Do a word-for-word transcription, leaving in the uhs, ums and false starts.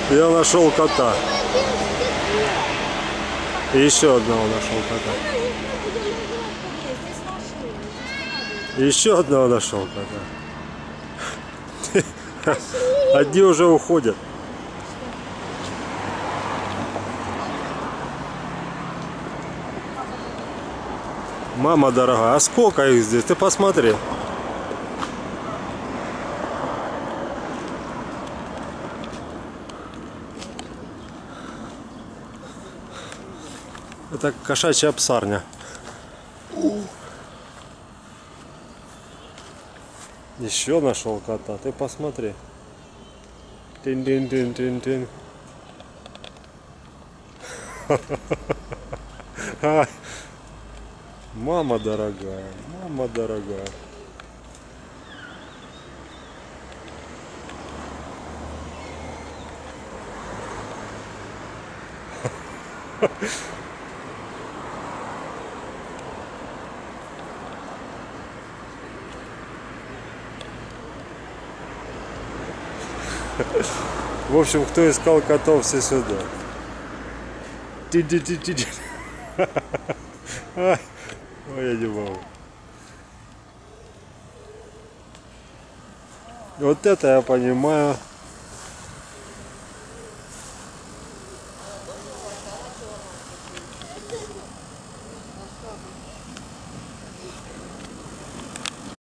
Я нашел кота. Еще одного нашел кота. Еще одного нашел кота. Одни уже уходят. Мама дорогая, а сколько их здесь? Ты посмотри. Это кошачья псарня. Еще нашел кота, ты посмотри. Тин-тин-тин-тин-тин. Мама дорогая, мама дорогая. В общем, кто искал котов, все сюда. Ти-ти-ти-ти. Ой, я не могу. Вот это я понимаю.